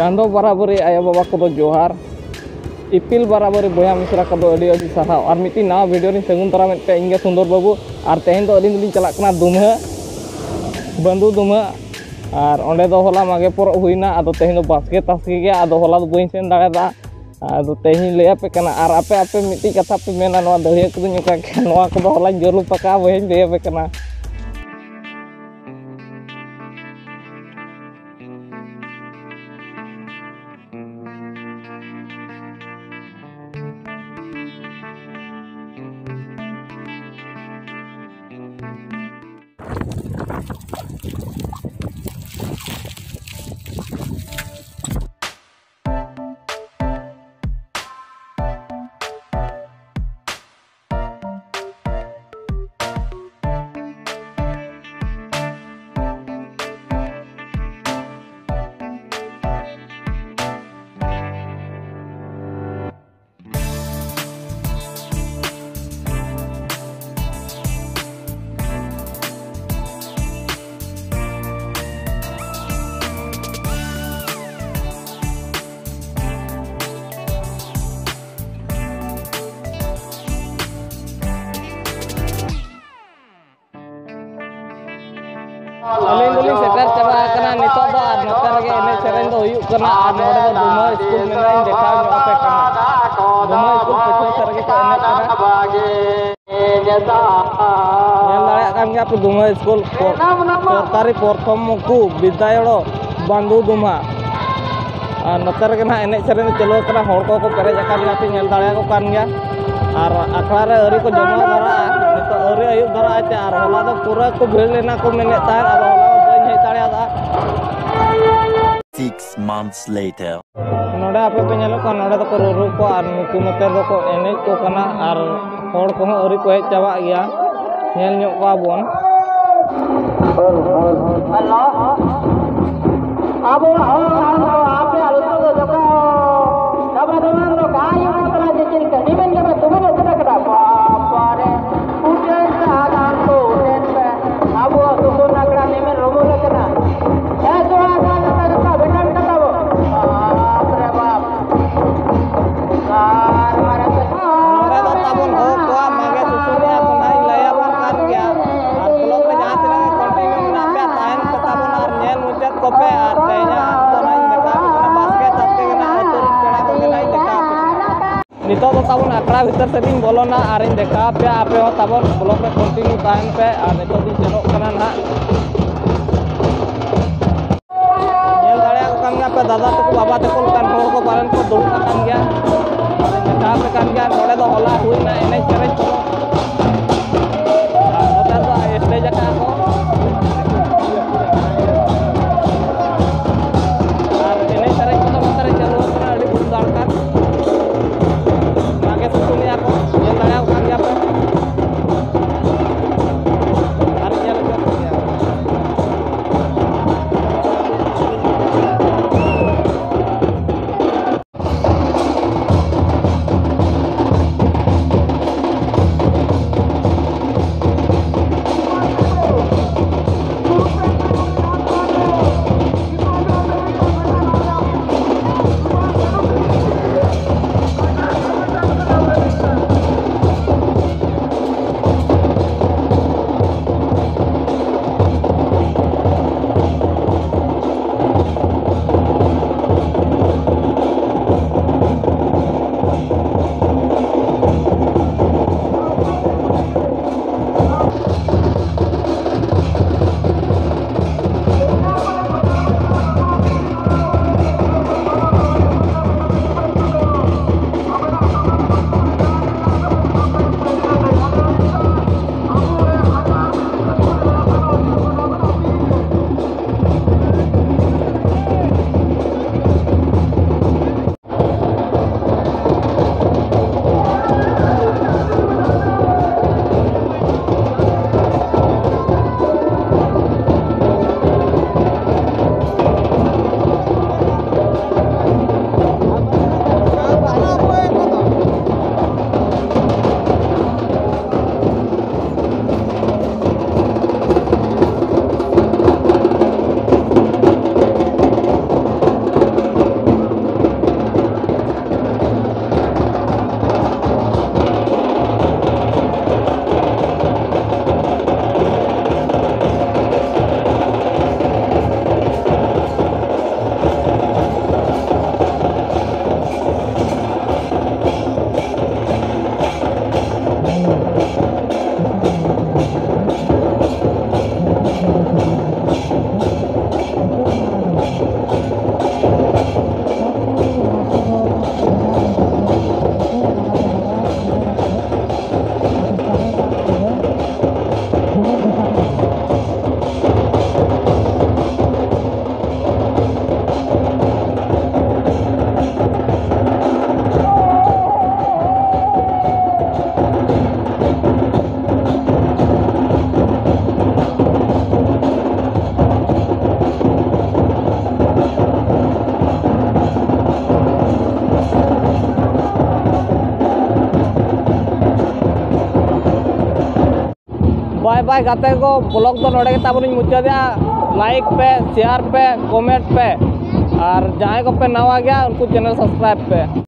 चांदो बराबरी आया बाबा को जोहार इपिल बराबरी बया मिश्रा को अड़ी अड़ी साराव और मिट्टी नवा वीडियो री सगुन तरा में पे इंगे सुंदर बाबू और तेहन दो अलिन दुलिन चला कना दुम्हा बंधु दुम्हा और ओंडे दो होला मागे पर हुईना आदो तेहन दो बास्के तास्के गे आदो होला दो बइन सेन दाड़ा आदो तेहन ले पे कना और आपे आपे मिट्टी कथा पे मेना नवा दहिया को नुका के नवा को होला जरु पका बइन ले पे कना अलिन दुलिन सेटर चबा कना नितो दो आर नोते रगे एने सेरेन दो हुयुग कना आर नोडे दो दुमा स्कूल मेनाइन देखा ᱧᱚᱜ पे कना दुमा स्कूल पछुआ सरगे को एने कना नेल दाड़े कान गया पे दुमा स्कूल सरकारी प्रथम को विद्यालय बंधु दुमा और नोते रगे ना एने सेरेन चलो कना होड़ को पेरेज अकान ना पे नेल दाड़े को कान गया और अखड़ा रे अरी को जमा दरा नितो अरी आयुब दरा आते और होला दो पूरा को भीड़ लेना को मेने तार और होला बइन हे ताड़िया 6 months later नोडे आपे पे नेलो को नोडे तो रुरु को और नुकु नोते दो को एने को कना और होड़ को अरी को हे चाबा गया नेल ᱧᱚᱜ को बोन हेलो आबो आपे आलो तो जका सबरा दमान रो काय मतला जे चिल कर निबन के तुमन ओतरा करा पारे उठे आगान तो उठे आबो तो नाकड़ा निमे रोमो लकना ए तो आगान का बेटा बेटा वो बाप रे बाप कार मारे पे नोरे दो ताबन हो तो मागे सुसुनिया को नहीं लया बार कान गया और ब्लॉक में जहां से कंटिन्यू ना पे ताइन ताबन और नेल मुचत को पे और तेजा तो नहीं देखा कना बास्के तस्के ना तो पेड़ा को नहीं देखा नितो तो ताबन आकड़ा भीतर से दिन बोलोना और इन देखा पे आपे हो ताबन ब्लॉक में कंटिन्यू ताइन पे और नितो दिन सेनो कना ना नेल दाड़े को कान गया पे दादा तको बाबा तको कान होड़ को पालन को दुड़ कान गया और देखा पे कान गया नोड़े दो होला हुई ना एने चरे को होता तो स्टेज का को और एने चरे को तो मतरे चलो कना अड़ी बुन दाड़का मागे सुसुनिया को नेल दाड़े को कान गया पे और चल गया बाय बाय गाते को ब्लॉग तो नोड़े के ताबुनी मुचादे लाइक पे शेयर पे कमेंट पे और जहाँ को पे नवा गया उनको चैनल सब्सक्राइब पे।